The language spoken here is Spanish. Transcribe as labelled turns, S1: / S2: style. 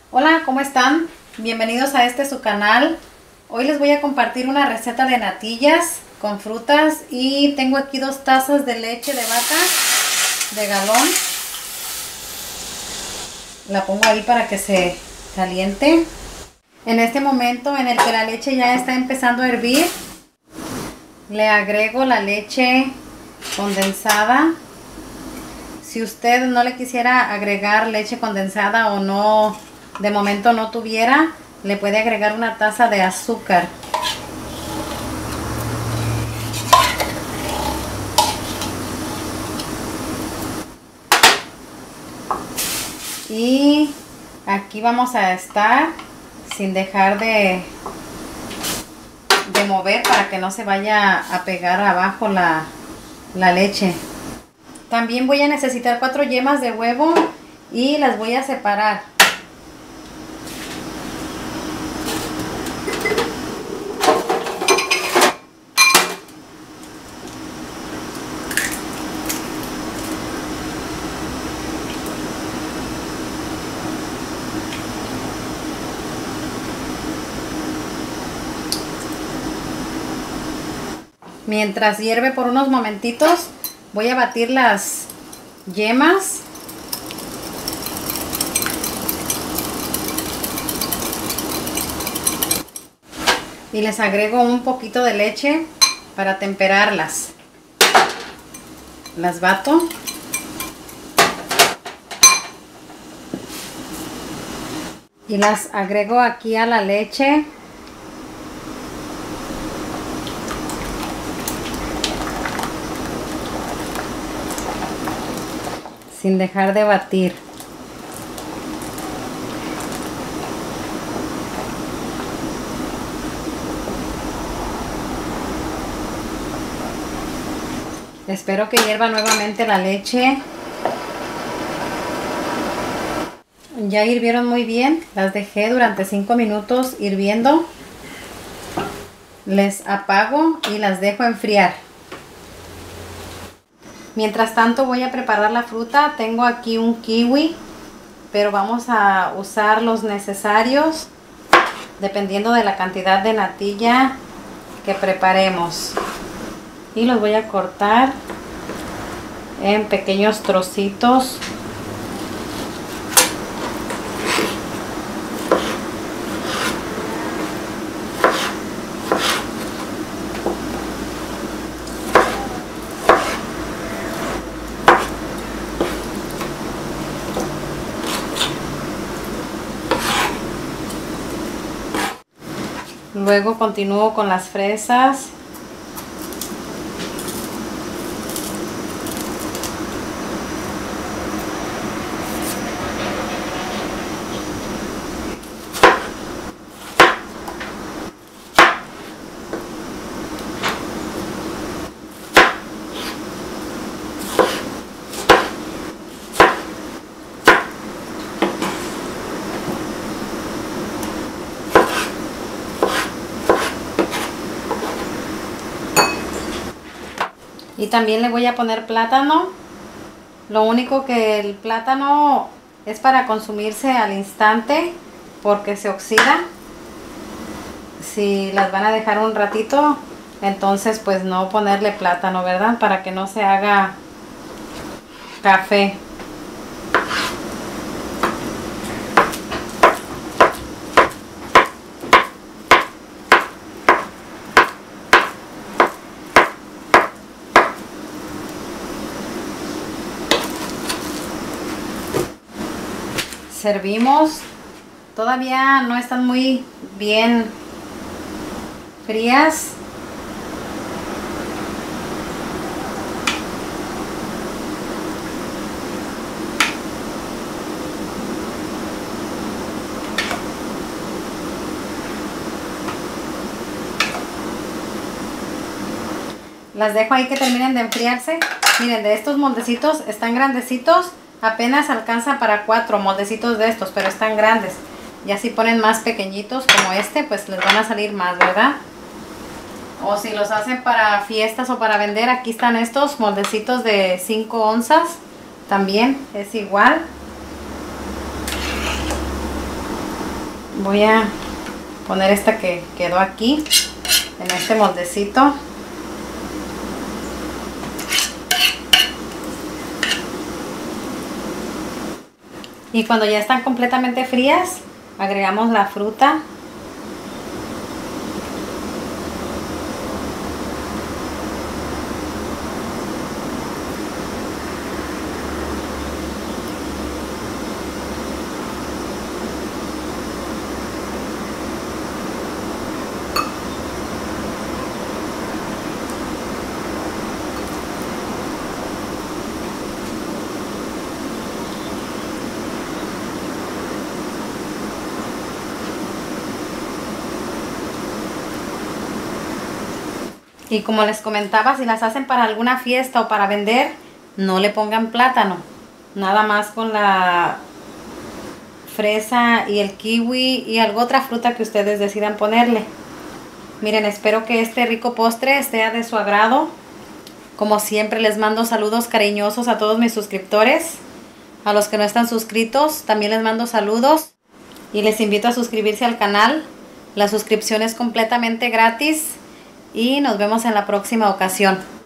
S1: Hola, ¿cómo están? Bienvenidos a su canal. Hoy les voy a compartir una receta de natillas con frutas y tengo aquí 2 tazas de leche de vaca de galón. La pongo ahí para que se caliente. En este momento en el que la leche ya está empezando a hervir, le agrego la leche condensada. Si usted no le quisiera agregar leche condensada o no, de momento no tuviera, le puede agregar una taza de azúcar. Y aquí vamos a estar sin dejar de mover para que no se vaya a pegar abajo la leche. También voy a necesitar 4 yemas de huevo y las voy a separar. Mientras hierve por unos momentitos, voy a batir las yemas. Y les agrego un poquito de leche para temperarlas. Las bato. Y las agrego aquí a la leche. Sin dejar de batir. Espero que hierva nuevamente la leche. Ya hirvieron muy bien. Las dejé durante 5 minutos hirviendo. Les apago y las dejo enfriar. Mientras tanto voy a preparar la fruta. Tengo aquí un kiwi, pero vamos a usar los necesarios dependiendo de la cantidad de natilla que preparemos. Y los voy a cortar en pequeños trocitos. Luego continúo con las fresas. Y también le voy a poner plátano. Lo único que el plátano es para consumirse al instante porque se oxida. Si las van a dejar un ratito, entonces pues no ponerle plátano, ¿verdad? Para que no se haga café. Servimos. Todavía no están muy bien frías. Las dejo ahí que terminen de enfriarse. Miren, de estos moldecitos están grandecitos. Apenas alcanza para 4 moldecitos de estos, pero están grandes. Ya si ponen más pequeñitos como este, pues les van a salir más, ¿verdad? O si los hacen para fiestas o para vender, aquí están estos moldecitos de 5 onzas. También es igual. Voy a poner esta que quedó aquí en este moldecito. Y cuando ya están completamente frías, agregamos la fruta. Y como les comentaba, si las hacen para alguna fiesta o para vender, no le pongan plátano. Nada más con la fresa y el kiwi y alguna otra fruta que ustedes decidan ponerle. Miren, espero que este rico postre sea de su agrado. Como siempre, les mando saludos cariñosos a todos mis suscriptores. A los que no están suscritos, también les mando saludos. Y les invito a suscribirse al canal. La suscripción es completamente gratis. Y nos vemos en la próxima ocasión.